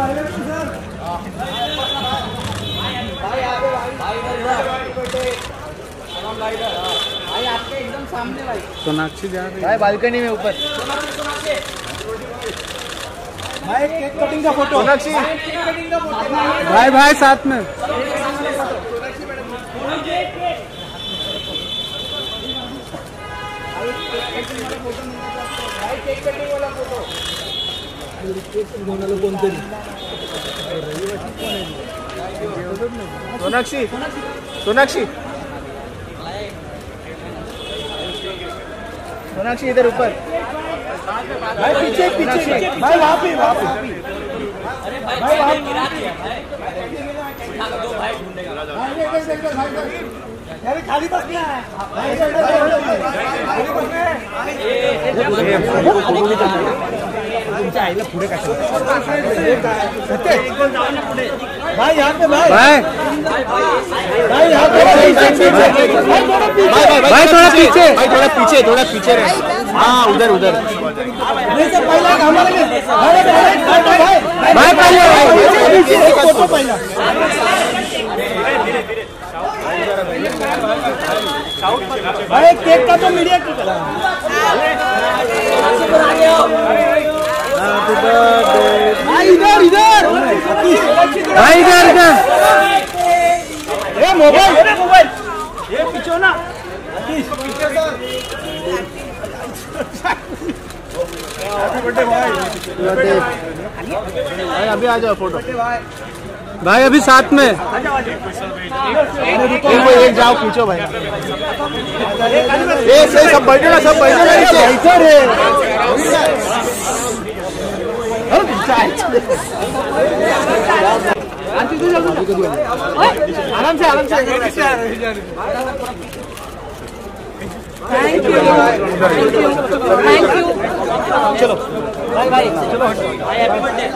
भाई आपके एकदम सामने भाई। सोनाक्षी जा रही है भाई बालकनी में ऊपर। भाई केक कटिंग का फोटो। सोनाक्षी भाई भाई साथ में। केक कटिंग वाला फोटो। सोनाक्षी सोनाक्षी सोनाक्षी इधर ऊपर। भाई पीछे पीछे भाई वहाँ पे अरे भाई भाई गिरा दिया भाई। उठा के दो भाई ढूंढेगा। अरे खाली बस क्या है पुढे काय भाई यहाँ पे भाई भाई भाई यहाँ पे भाई थोड़ा पीछे भाई थोड़ा पीछे रहे। हाँ उधर उधर फोटो पहला भाई केक का तो मीडिया की करा। भाई इधर इधर भाई इधर इधर। ए मोबाइल ये पीछे ना भाई अभी आ जाओ फोटो। भाई अभी साथ में। एक जाओ खींचो भाई। ये सही सब बैठेगा इधर है। आराम से थैंक यू चलो भाई भाई चलो भाई हैप्पी बर्थडे।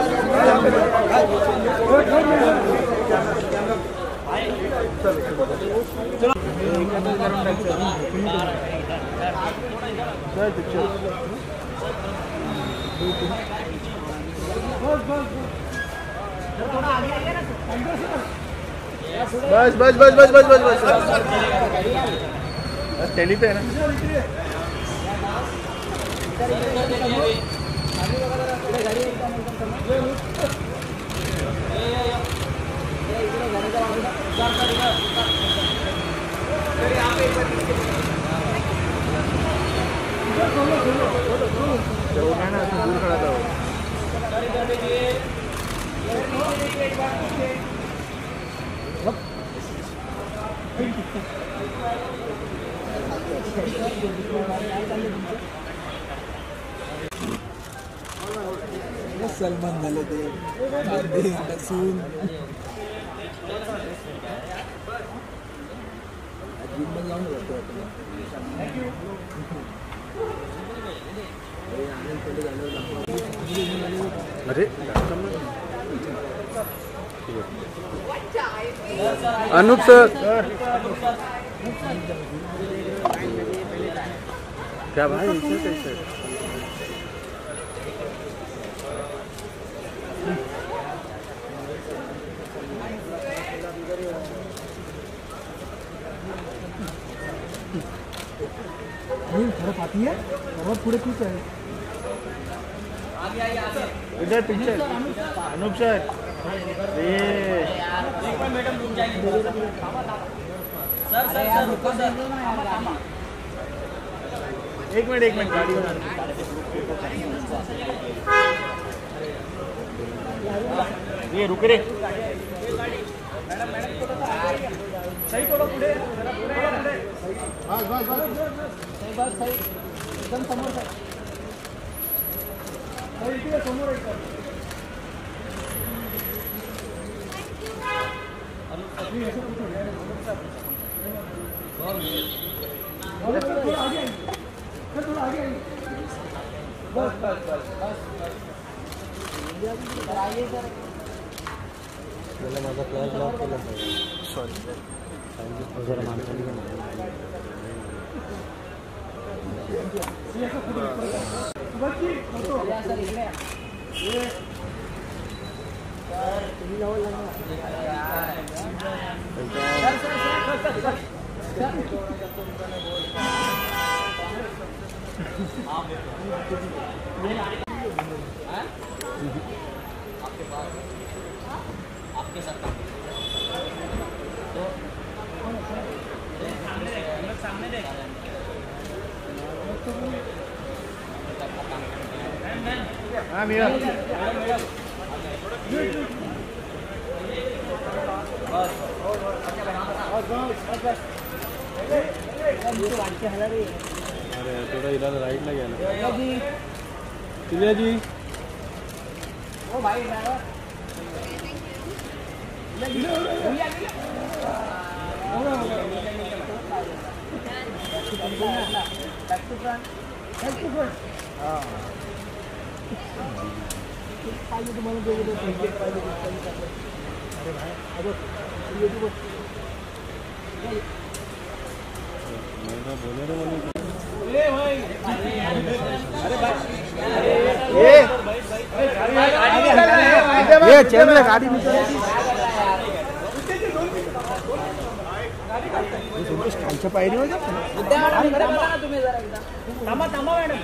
बस बस बस बस बस बस बस बस टेली पे है ना। दूर खड़ा था सलमान झाले ते लसूण अरे अनूप सर क्या भाई कैसे खरं पाती है और पुढे ठीक आहे। इधर पीछे अनूप सर मैडम रुक जाएंगे सर रुको सर। एक मिनट गाड़ी बना ये रुक रे। सही थोडं पुढे बस सही एकदम समोर समोर थोड़ा आगे बस बस बस बस आइए सर। माझा क्लास ब्लॉक केला सॉरी जरा आपके साथ सामने देख हाँ मेरा अरे थोड़ा इधर राइट लगे ना दिव्या जी ओ भाई ड्राइवर ये चल रहा गाड़ी में कालच्या पायरीवर तुम्ही जरा एकदा थांबा थांबा मॅडम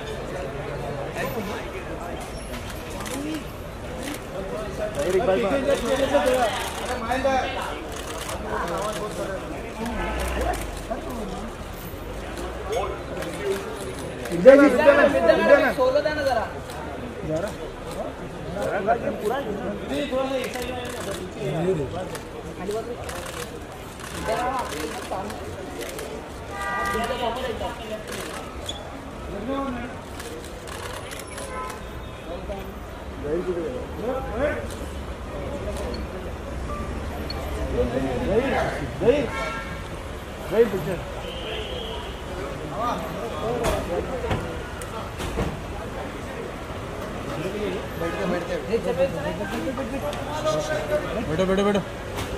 सोलो द्या ना जरा बैठो बैठो बैठो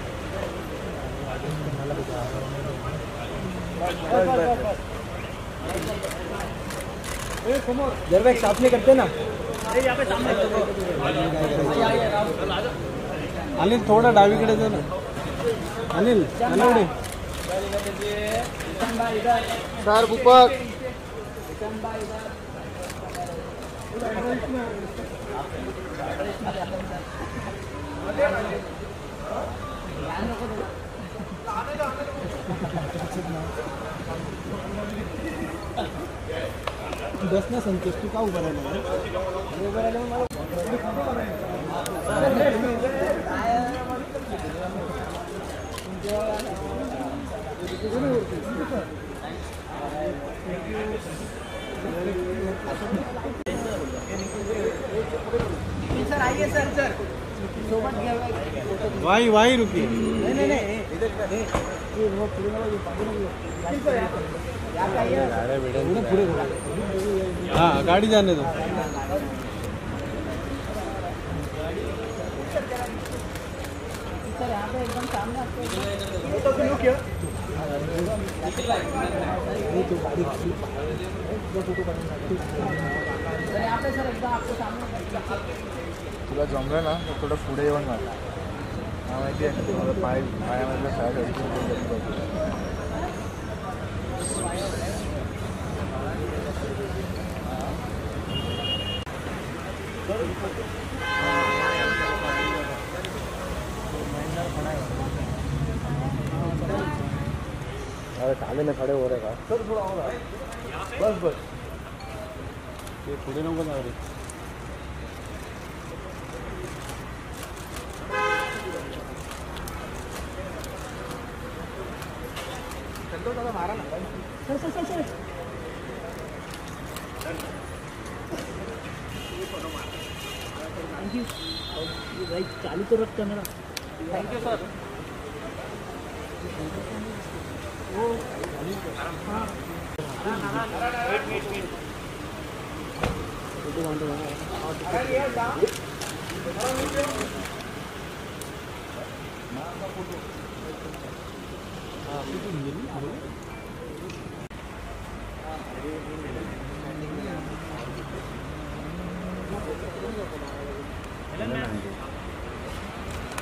जर बैग साफ नहीं करते ना अनिल थोड़ा डावीकडे जा ना अनिल अनिल सर भूपक बस ना संतोष तू का उभा राहिला सर आइए सर सर सोबत घ्या वाई वाई रुकी नहीं हाँ गाड़ी जाने दो सर यहाँ पे एकदम सामने आपको यहाँ पे सर एकदम आपको सामने तुला जमलं ना तर थोडं पुढे येऊन ना माहिती आहे मला पायामधलं साईड अरे काले में खड़े हो रहे का सर थोड़ा और बस बस ये थोड़े लोगों को रहे चलो दादा मारा ना sir sir sir sir thank you भाई चालू तो रख कैमरा थैंक यू सर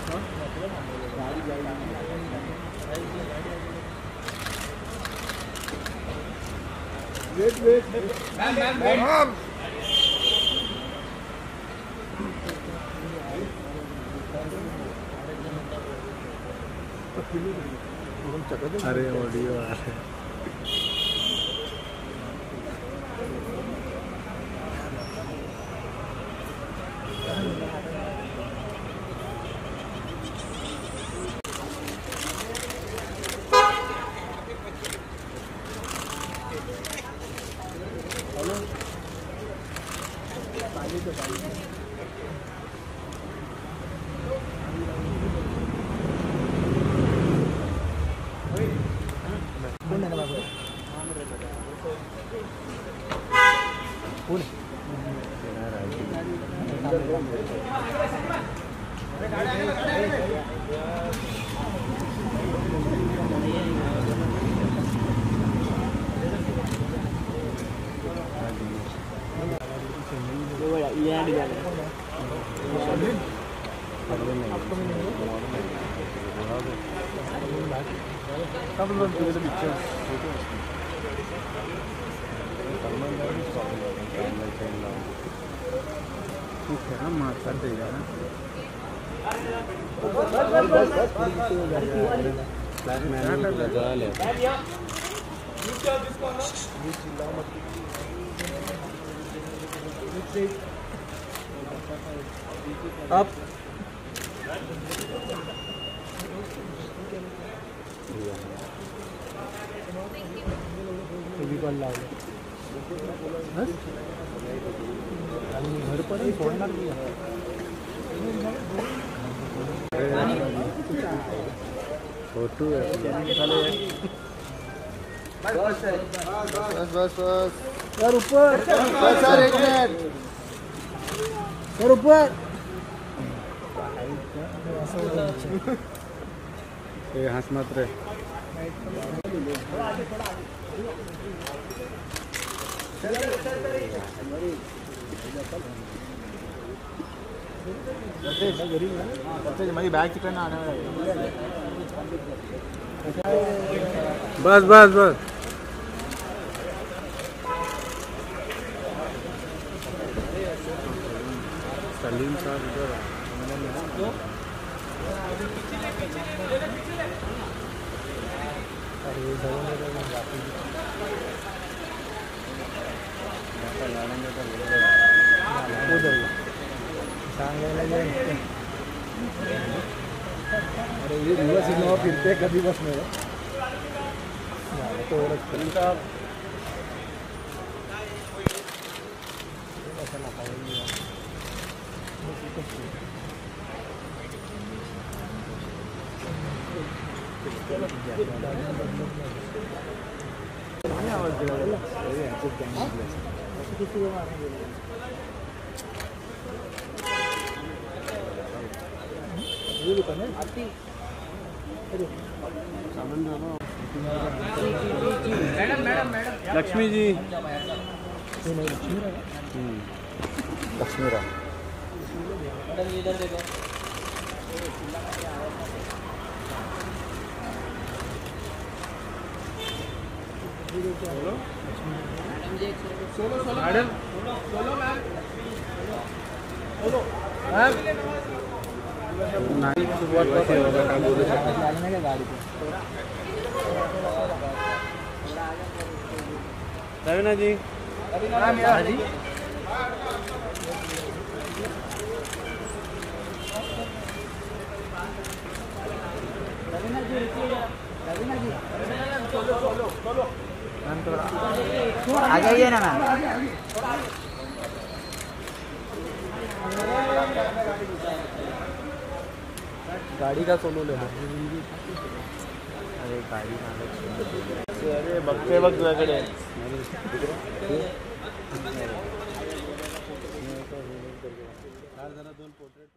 अरे ऑडियो आ रहा है। अब घर पर ही फोड़ना फोटो है। बस सर ऊपर, सर एक मिनट। सर ऊपर। ये हंस मत रे। मेरी बैग चिकन आने वाला है। बस बस बस। सलीम साहब इधर अरे ये रिवर्स इनोवा फिरते कभी बस में तो साहब लक्ष्मी जी। लक्ष्मी राम मैडम जी इधर देखो। मैडम डालने के गाड़ी पे रवीना जी। हाँ जी रवीना जी आ जाइए ना मैम। गाड़ी का सोलो ले लो। अरे गाड़ी का अरे बघते बघ तुझ्याकडे जरा 2 पोर्ट्रेट